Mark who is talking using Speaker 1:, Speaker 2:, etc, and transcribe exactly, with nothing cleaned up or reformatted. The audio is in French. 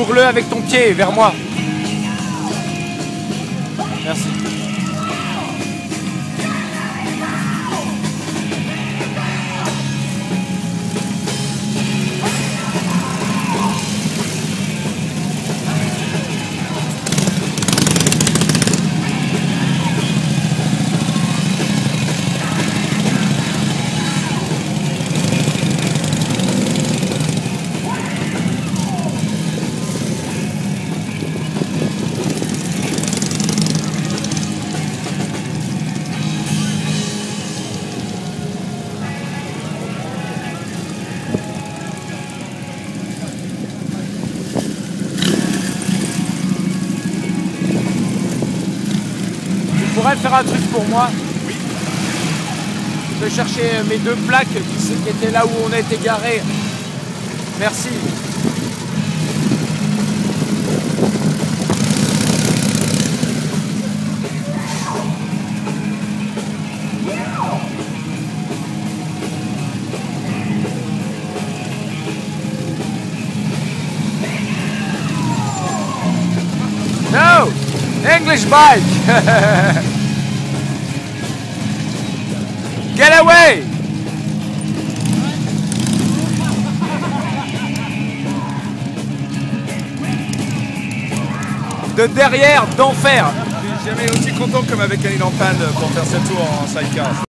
Speaker 1: Bourre-le avec ton pied vers moi. Merci. Tu pourrais faire un truc pour moi?
Speaker 2: Oui.
Speaker 1: Je vais chercher mes deux plaques qui, qui étaient là où on était garé. Merci. No! English bike! Get away! De derrière, d'enfer!
Speaker 2: Je suis jamais aussi content comme avec un en panne pour faire ce tour en sidecar.